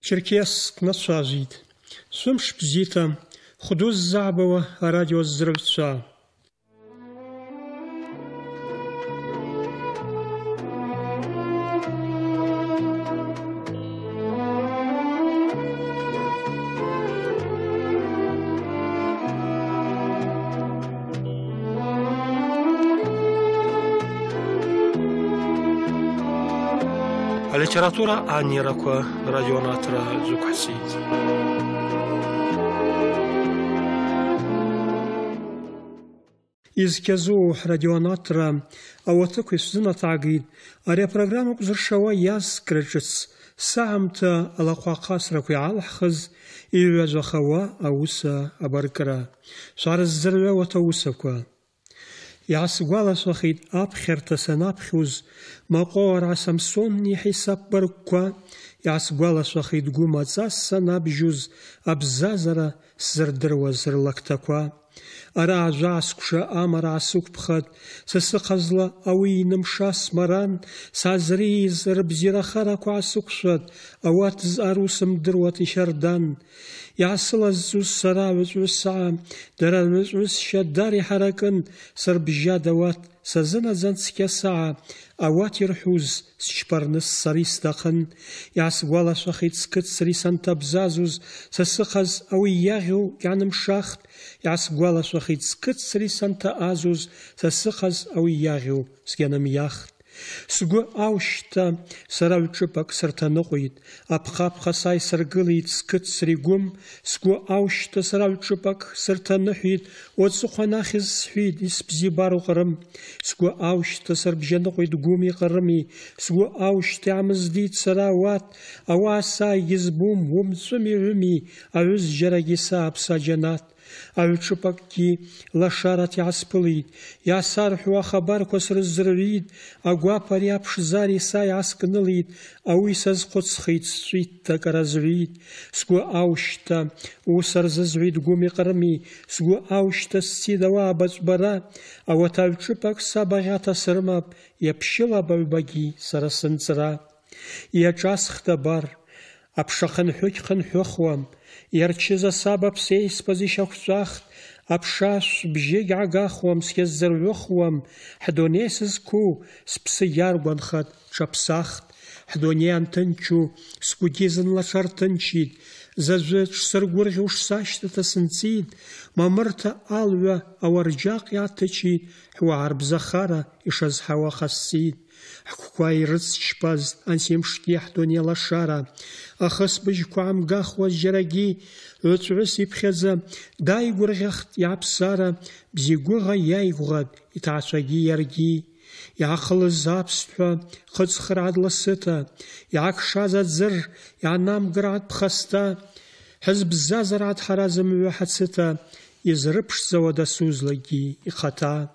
Черкесск насажит. Сумш бзита. Худуз забава радио здравца. Литература Анираква радионатра Зукхасид. Из Кезу радионатра Ауатаку Сузна Тагид, ария программа Кузаршава Яс Кречес, Саамта Алаквакас Ракуялхаз, и Вязахава Ауса Абаркара, Шараз Зерве Ватаусаква. يعسقوالا وخيد أبخر تسنابخوز مقار عسامسوني حساب بركوا يعسقوالا وخيد قوما زاسا بجوز أبزازرا زردر وزرلكتكوا أرا جاسكشا أمر عسوك بخد سسقزلا أوي نمشاس مران سازريز ربزيرا خاركو عسوكشد أواتز أروسم درواتي شردان يعسل الزوز سراوز وسعام دراوز وسشداري حركن سربجا دوات سزنا زنسكا ساعة أوات يرحوز سشبرنس سريس داخن يعسوالا شخيت سكت سريسان تبزازوز سسقز أوي ياغيو يعني مشاخت يعسوالا شخيت سكت سريسان تأزوز سسقز أوي ياغيو سجانم ياخت سجو أوشتا سراو تشبك سرتانوقيد أبخاب خساي سرقليد سكت سريقوم سجو أوشتا سراو تشبك سرتانوحيد وتسخناخز سحيد يسبزي بارو قرم سجو أوشتا سربجانوقيد قومي قرمي سجو أوشتا عمزديد سراوات أواسا يزبوم ومزمي رمي أعوز جراجي ساب ساجنات أوشبكي لشارت يعسبليد ياسارحوا خبر كسر الزريد أقوا برياب شزاري ساي عسكنليد أوي سزقص خيت سويت تكرزريد سقو أوشتا وسرززريد قومي قرمي سقو أوشتا السيدوا بزبرا أو تاوشبك سابغاتا سرماب يبشلا بباقي سرسنزرا يجاس اختبار أبشخن حوكخن حوخوام يرتشز سبب سيس بزيشاك زاخت أبشاش بجيج عقاخوام سيزر وخوام حدونيسز كو سبسيار وانخد شابساخت حدونيان تنشو سكوديزن لشار تنشيد زازوت سرقورغ وش ساشت تسنسيد ما مرتا ألوى أو رجاق يعتشيد هو عرب زخارة إشاز حوا خسيد حكواي رز شباز أنسيم شتيح دنيا لشارة أخص بجكو عم قاخوة الجراجي وتعسي بخزة داي قرغخت يعبسارة بزيقوغا يايغغد يتعشاقي يرجي يعقل الزاب ستفا خد سخرعد للستا يعك شازت زر يعنام قرعد بخستا حزب الزازر عد حرازم واحد ستا يزربش زودا سوزلقي يخطا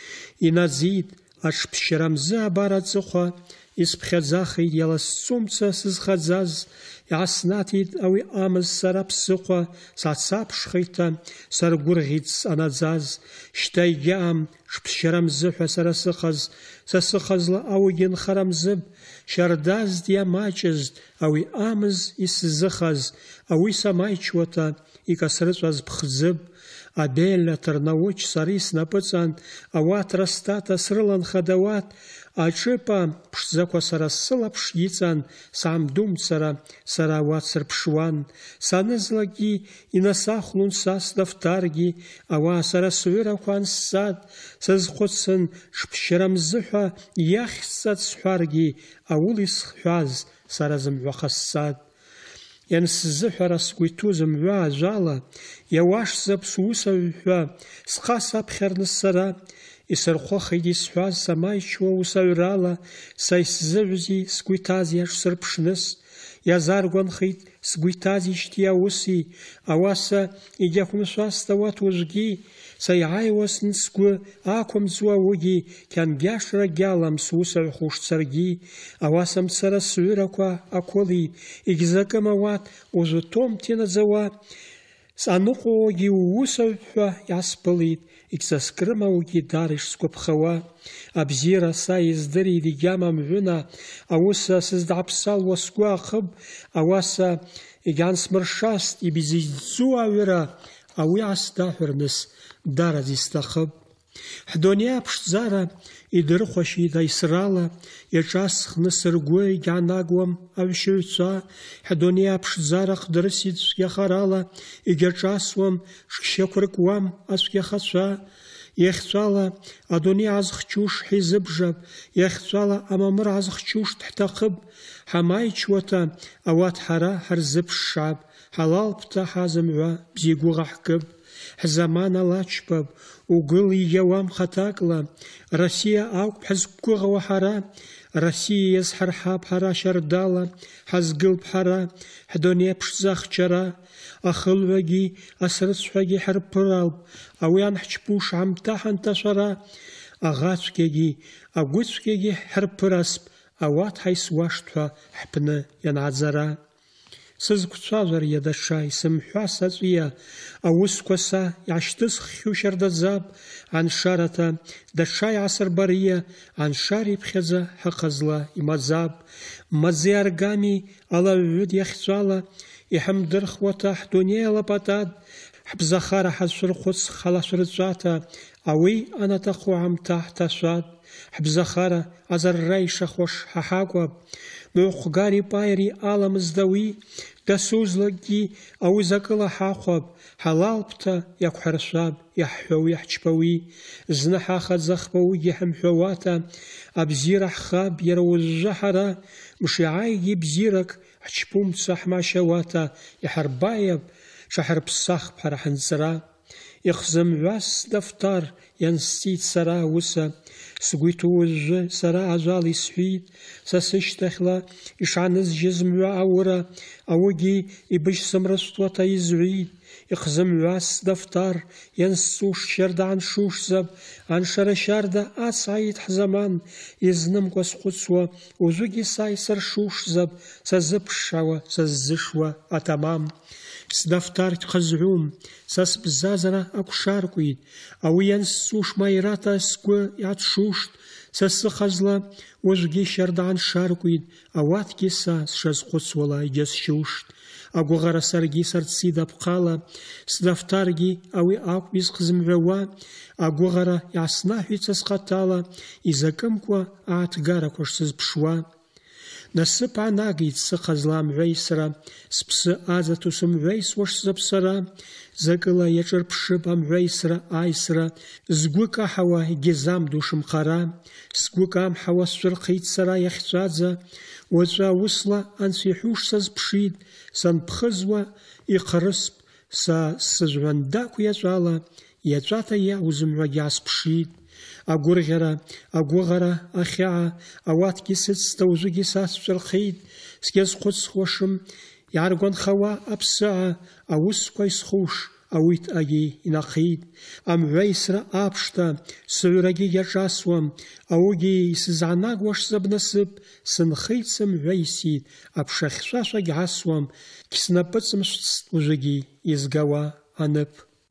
ينازيد أش بشرمزة بارد زخوا يسبخزاخي يلا السومسة سزخزاز يعسناتيد أوي آمز سراب سقوا ساتساب شخيتا سرقرغيتس أنازاز شتاي جام شبشرمزة حسرسخز سسخزلا أوي ينخرمزب شرداز ديا ماجز أوي آمز يسزخز أوي سمايشوتا يكسرتواز بخزب أبيل ترنوش سريس نبتان أوات رستاتا سرلان خدوات أجيبا بشزاكوا سرسلا بشيتان سام دوم سراوات سربشوان سانزلاجي إنساخلون ساس دفتارجي أوا سرسويرا خوان ساد سزخوتسن شبشرم زحا يخسات سحارجي أوليس حواز سرزم وخساد ينسزحر سكويتوزم وعجالة يواش زبسوسا وحوا سخاسا بخير نسرا يسرخو خيدي سحواز سمايشوا وساورالا سايسزوزي سكويتازياش سربشنس يزارغون خيد سكويتازي شتياوسي أواسا إجاكم سواستوات وزجي سيعايوس نسكو آكم زواوجي كان بياش رجالم سوسا وخوش سرجي أواسم سرسوركوا أكولي إجزاك موات وزتوم تنزوا سانوخوجي ووسا ياسبليد икзаскрым аугьы даара ишсгәаԥхауа, абзиара са издырит егьама мҩына, ауса сыздааԥсалуа сгәы ахыб, ауаса егьансмыршаст ибизыӡӡу аҩыра, ауи асдаҳәарныс дараӡа исҭахып. Ҳдунеи аԥшӡара идырхәашьит аисрала, иаҿасхны сыргәы егьаанагуам аҩшьаҩцәа, ҳдунеи аԥшӡара хдырсит цәгьахарала, егьаҿасуам, шкшьақәыркуам ацәгьахацәа. Иахьцәала адунеи азхчуш ҳизыбжап, иахьцәала амамыр азхчуш дҳҭахып, ҳамаичуата ауат ҳара ҳарзыԥшшап, ҳалалԥҭа ҳазымҩа бзигәыӷа ҳкып. Ҳзаман алаչпап, угыл иауам хаҭакла, Россия ауп ҳзықәгәыӷуа ҳара, Россия иазҳарҳап ҳара шьардала, ҳазгылп ҳара ҳдунеи аԥшӡа ахчара, ахылҩагьы асрыцҳәагьы ҳарԥыралп, ауи анҳчпуш ҳамҭа ҳанҭашәара, аӷацәгьагьы агәыцәгьагьы ҳарԥырасп, ауат ҳаисуашт ҳәа ҳпны ианааӡара. Сызқәцәажәар даҽа исымҳәа саҵәиа, аусқәа са иаашьҭысххьоу шьардаӡап, аншарата даҽа иаасырбариа, аншара иԥхьаӡа ҳаҟазла имаӡап. Маӡи аргами алаҩҩы диахьҵәала, иҳамдырхуата ҳдунеи алапатат, ҳбзахара ҳазшәырхәыц ҳалашәырҵәата, ауи анаҭаху ҳамҭа ҳҭашәат. Ҳбзахара азарра ишахәаш ҳаҳакәап, мҩахәгари пааири аламыздауи, дасузлакгьы ауи закӏыла ҳахәап, ҳалалԥҭа иақәҳаршәап, иаҳҳәауи иаҳчпауи, зны ҳахаӡахпауигьы ҳамҳәауата, абзиара ҳхап иара уажәы ҳара, мшиааигьы бзиарак ҳчпумца ҳмашьауата, иҳарбаиап, ҽаҳарԥсахп ҳара ҳанҵра. Ихзымҩас дафтар иансҵит сара ауса, сгәы иҭоу уажәы сара ажәала исҳәит, са сышьҭахьла ишаанызжьыз мҩа аура, ауигьы ибыжьсымрыцәуата изҳәит. Ихзымҩас дафтар иансҵуш шьарда аншушзап, аншара шьарда ацҳаит ҳзаман, изнымкәа схәыцуа, уажәыгьы са исыршушзап, сазыԥшшауа, саззышуа атамам. Сдафтар дхазҳәом, са сбзазара акәшаркуеит, ауи иансҵуш маирата сгәы иаҭшушт, са сыхазла уажәгьы шьарда аншаркуеит, ауаҭгьы са сшазхәыцуала егьасшьушт. Агәыӷара саргьы сарцит апҟала, сдафтаргьы ауи акәп изхзымҳәауа, агәыӷара иааснаҳәит са схаҭала, изакымкәа ааҭгарақәа шсызԥшуа. Насыԥ аанагеит сыхазла амҳәеисра, сԥсы аӡаҭо сымҳәеисуа шсыԥсара, закӏыла иаҿырԥшып амҳәеисра аисра, згәы каҳауа егьизамдо шымхара, сгәы камҳауа сшәырхеит сара иахьҵәаӡа, уаҵәы аусла анцәа иҳәуш сазԥшит, санԥхыӡуа ихарысп, са сыжәҩандақә иаҵәала, иаҵәата иаузымҳәагьы аасԥшит. Агәырӷьара, агәыӷара, ахьаа, ауаҭгьы сыцҭа уажәыгьы са сшәырхеит, сгьазхәыцуашым, иааргәанхауа аԥсыаа, аусқәа исхуш, ауитҟагьы инахеит. Амҳәеисра аԥшта, сыҩрагьы иаҿасуам, ауигьы исызаанагуа шзап насыԥ, сынхеит сымҳәеисит, аԥша хьшәашәагь асуам, снапыҵымшәцт уажәыгьы изгауа аныԥ.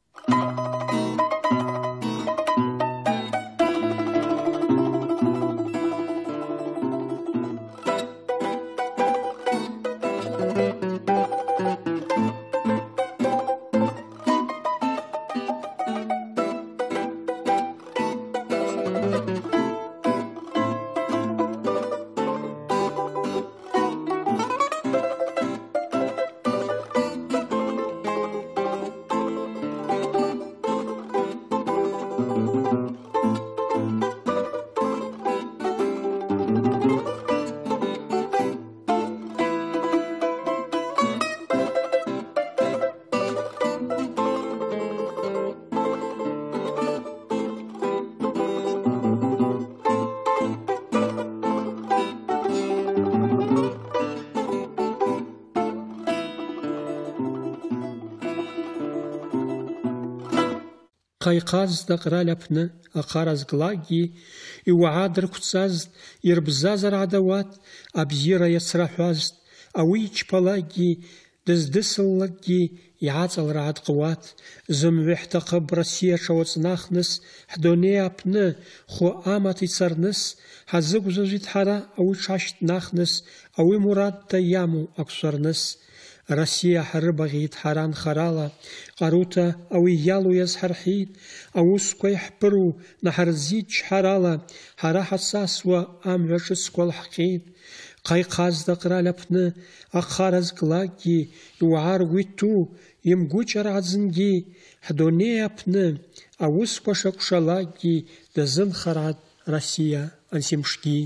Ҟаиҟазт аҟраль аԥны аҟара зклакгьы, иуаа дырқәҵазт, ирбзазар адауаҭ, абзиара иацраҳәазт, ауи ичԥалакгьы, дыздысыллакгьы, иааҵалара адҟуат, зымҩа ҳҭахып Россиа ҽауаҵнахныс, ҳдунеи аԥны хәы амаҭ ицарныс, ҳазыгәзыжәит ҳара ауи ҽҳашьҭнахныс, ауи мурадда иамоу ақәшәарныс. Россиа ҳрыбаӷьеит ҳара нхарала, ҟаруҭа ауи иалоу иазҳарҳәит, аусқәа иаҳԥыру наҳарӡит ҷҳарала, ҳара ҳацасуа амҩа ҿыцқәа лҳҟьеит. Ҟаиқазда Ҟырал аԥны ахаразклакгьы иуаа ргәы иҭәу имгәыҷар аӡынгьы, ҳдунеи аԥны аусқәа шакәшалакгьы дазынхарат Россиа ансимшгьы.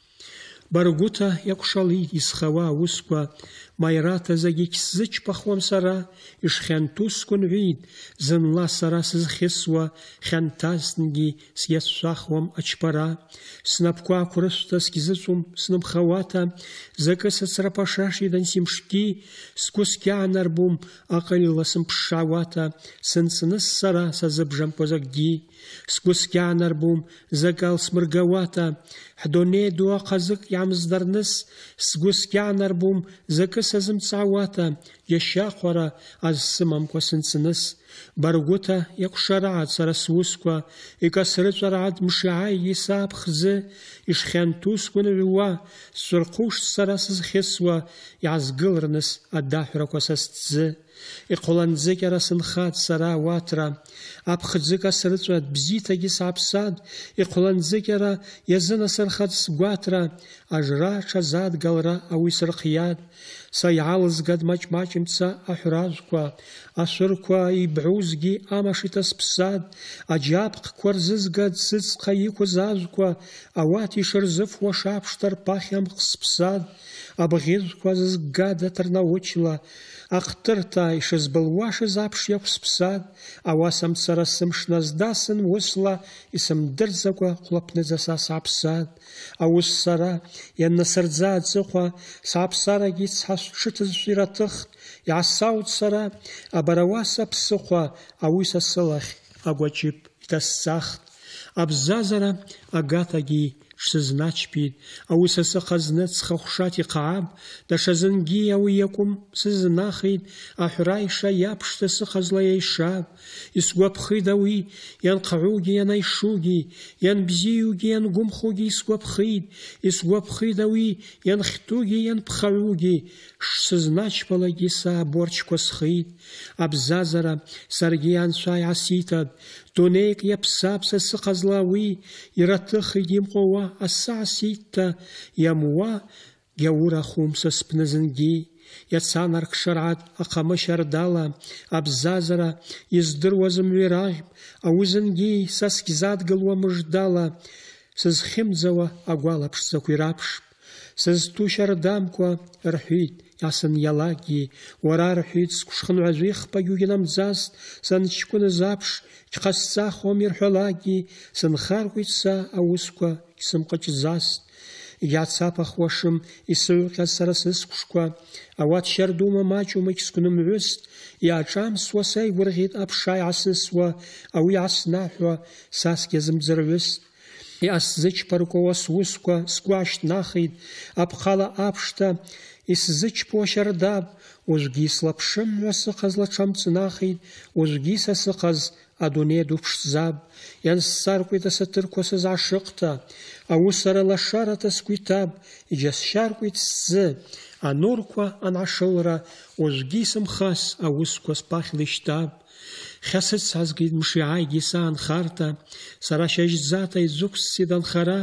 Баргәыҭа иакәшалит исхауа аусқәа, маираҭа зегьы егьсзыҷпахуам сара, ишхьанҭоу сгәынҳәит, зынла сара сызхьысуа, хьанҭазҭангьы сиацәшәахуам ачпара. Снапқәа ақәрышәҭа сгьзыҵәом снымхауата, закы сыцраԥашашит ансимшгьы, сгәы сгьаанарбом аҟыҩла сымԥшаауата, сынҵныс сара сазыбжамкәа закгьы. Сгәы сгьаанарбом закы алсмыргауата, ҳдунеи ду аҟазык иамздарныс, сгәы сгьаанарбом закы сазымҵаауата, иашьахәара азсымамкәа сынҵныс. Баргәыҭа иакәшарааит сара сусқәа, икасрыҵәарааит мшааигьы сааԥхӡы, ишхьанҭоу сгәынҩуа, сшәырхушт сара сызхьысуа, иаазгыларныс адаҳәрақәа са сҭӡы. Иҟәланӡыкьара сынхат сара ауаҭра, аԥхӡы касрыҵәат бзиҭагьы сааԥсат, иҟәланӡыкьара иазынасырхат сгәаҭра, ажра ҽазадгалара ауи сырхиат. Са иаалызгат маҷ-маҷымца аҳәражәқәа, ашәырқәа ибӷьузгьы амаш иҭасԥсат, аџьаԥҟқәа рзызгат сыҵҟа иқәыз ажәқәа, ауат ишырзыфуа шаԥшҭа рԥахь амҟ сԥсат, абӷьыжәқәа зызгада ҭырнаучла, аҟҭырҭа ишызбылуашыз аԥш иақәсԥсат, ауасамҭ сара сымш наздасын усла, исымдырӡакәа хәлаԥныӡа са сааԥсат. Аус сара ианнасырӡа аҵыхәа, сааԥсарагьы сҳазҿыҭызшәа ираҭыхт, иаасаут сара абарауаса ԥсыхәа, ауи са сылахь агәаҷыԥ иҭасҵахт. Абзазара агаҭагьы ҽсызнаҷԥит, ауи са сыҟазны ҵхахәшат иҟааб, даҽазынгьы ауи иакәым сызнахит, аҳәра иша иаԥшӡа сыҟазла иаишаб. Исгәаԥхеит ауи ианҟаҩугьы ианаишугьы, ианбзиугьы иангәымхугьы исгәаԥхеит, исгәаԥхеит ауи ианхьтугьы ианԥхаҩугьы, шсызнаҷԥалагьы са аборчқәа схеит. Абзазара саргьы анцәа иаасиҭап, дунеик иаԥсап са сыҟазла ауи, ираҭыхеит имҟоуа асаасиҭҭа, иамуа гьаурахәым са сԥны зынгьы. Иацанаркшарааит аҟамышь ардала, абзазара издыруаз мҩераӷьп, ауи зынгьы са сгьзадгылуа мыждала, сызхьымӡауа агәалаԥшӡақәа ираԥшп. Сызтәу шьардамкәа рҳәит иасыниалагьы, уара рҳәит сгәышхынҩажәа ихԥагьы угьнамӡаст, санҷкәыныз аԥш гьҟасҵахуам ирҳәалагьы, сынхаркәит са аусқәа исымҟаҷӡаст. Иаацаԥахуашым исыҩҟьаз сара сыскәшқәа, ауат шьардума маҷума егьсгәнымҩыст, иааҿамсуа са игәырӷьеит аԥша иаасысуа, ауи иааснаҳәуа са сгьазымӡырҩыст. Иаасзыҷпаркуа сусқәа сгәы аашьҭнахит, апҟала аԥшҭа исзыҷпуа шьардап, уажәгьы слаԥшымҩа сыҟазла ҽамҵнахит, уажәгьы са сыҟаз адунеи ду ԥшӡап. Иансаркәит асаҭырқәа сызаашыҟҭа, аусара лашарата сгәы иҭаб, иџьасшьаркәит сзы, анурқәа анашылра, уажәгьы сымхас аусқәа спахьла ишьҭаб. Хьа сыцҳазгеит мшиааигьы са анхарҭа, сара шьажьӡата изықәсцеит анхара,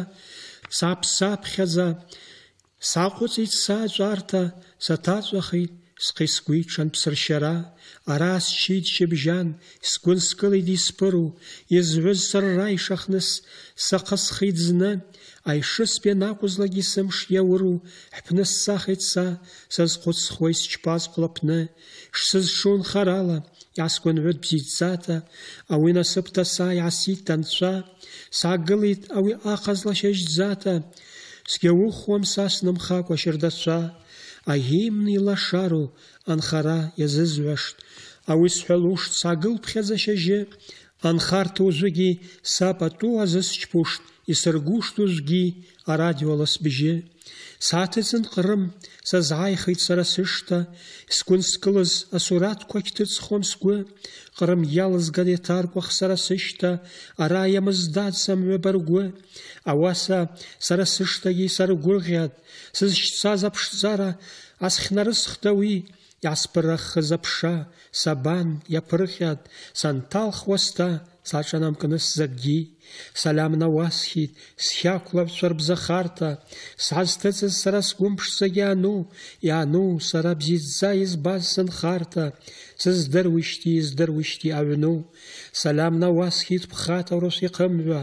сааԥсаԥхьаӡа саҟәыҵит са аҿарҭа, саҭаҵәахит схи-сгәи ҽанԥсыршьара, ара счит шьыбжьан, сгәы нскылеит исԥыру, изҩыз сырра ишахныс саҟа схеит зны, аишыстә ианакәызлагьы сымш иауру, ҳԥны ссахит са, сазхәыцхуа исчпаз хәлаԥны, шсызшо нхарала, иаасгәынҩыт бзиаӡата, ауи насыԥда са иаасит анцәа, саагылеит ауи аҟазла шьажьӡата, сгьаухуам са снымхакәа шьырдацәа, агимн илашару анхара иазызҩашт, ауи сҳәалушт саагылԥхьаӡа шьыжьы, анхарҭа уажәыгьы са пату азысчԥушт, исыргуштужгьы арадиола сбжьы. Саҭыҵын Ҟрым, сазааихеит сара сышҭа, сгәы нскылаз асураҭқәа шьҭыҵхон сгәы, Ҟрым иалызган иҭаркәах сара сышьҭа, ара иамыздад самҩа баргәы. Ауаса сара сышҭагьы саргәырӷьат, сызшьцаз аԥшӡара асхьнарысхда уи, иасԥырахыз аԥша, сабан иаԥырҟьат, санҭалх уасҭа, саҿанамкны сзакгьы. Салам науасхьеит, схьақәлабцәа рбзахарҭа, сҳазҭыҵыз сара сгәы мԥшӡагьы иаану, сара бзиаӡа избаз сынхарҭа, сыздыруишьҭи аҩну. Салам науасхьеит ԥхаҭа урыс иҟымҩа,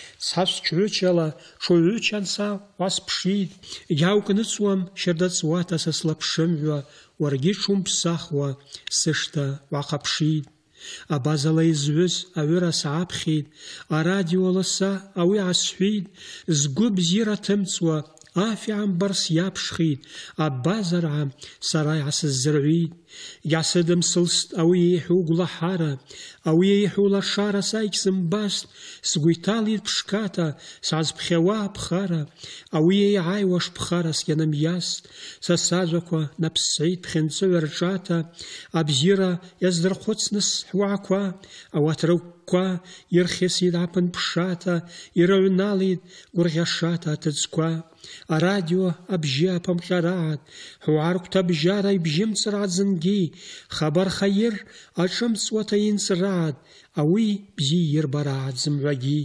сҳазҿҩычала ҽуҩыч анса уасԥшит, егьаукныҵуам шьардаҵуаҭа са слаԥшымҩа, уаргьы ҽумԥсахуа сышҭа уаҟаԥшит. Абазала изҩыз аҩыра сааԥхьеит, арадио ласа ауи аасҳәит, згәы бзиара ҭымҵуа афи амбар сиаԥшхит, абазараа сара иаасыззырҩит. Иаасыдымсылст ауи еиҳәоу гәлаҳара, ауи еиҳәоу лашара са егьсымбаст, сгәы иҭалеит ԥшқаҭа, саазԥхьауа аԥхара, ауи еиааиуа шԥхарас ианымиаст, са сажәақәа наԥсҵәеит ԥхьынҵәыҩа рҿаҭа, абзиара иаздырхәыцны ҳуаақәа, ауат рыгәқәа ирхьысит аԥын ԥшаҭа, ирыҩналеит гәырӷьашаҭа аҭыӡқәа. Арадио абжьы аԥымҟьараат, ҳуаа ргәҭабжьара ибжьымҵраат зынгьы, хабар хаир аҿымҵуа ҭаинҵраат, ауи бзиа ирбараат зымҩагьы.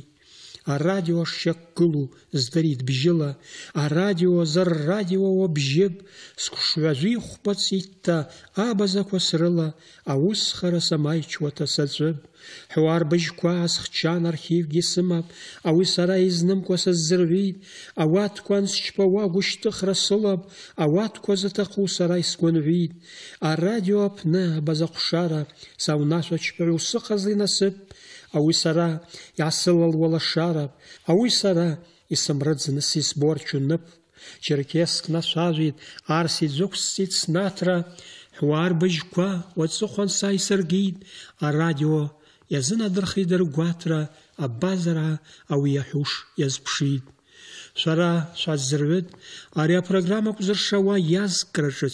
Арадио шиақәгылоу здырит бжьыла, арадио зыррадиоуа бжьып, сҟәшҩажәы ихәбацитта абазақәа срыла, аусхара самаичуаҭа саҵәып. Ҳуаа рбыжьқәа аасхчан архивгьы сымап, ауи сара изнымкәа саззырҩит, ауаҭқәа ансчпауа гәышьҭыхра сылап, ауаҭқәа зыҭаху сара исгәанҩит. Арадио аԥны абазаҟәшара саунашәаҿҳәаҩ усыҟазлеи насыԥ, ауи сара иаасылалуа лашарап, ауи сара исымрыӡны сисборчу ныԥ. Черкесск нашәажәит, Арс иӡықәсҵеит снаҭра, ҳуаа рбыжьқәа уаҵыхәан са исыргеит, арадио иазынадырхеит ргәаҭра, абазараа ауи иаҳәуш иазԥшит. Шәара шәааззырҩыт, ари апрограмма акәзыршауа иазкра ҿыц,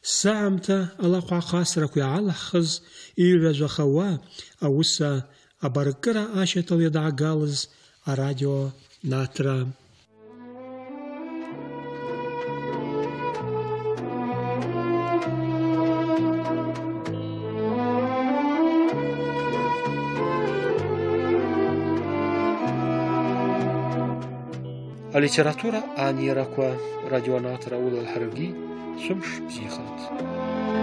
саамҭа алахәаахасрақәа иаалаҳхыз, иҩажәахауа, ауса абаркыра ашьаҭал иадаагалыз арадио наҭра. Алитература анирақәа радионаҭра улалҳаргьы шәымш бзиахат.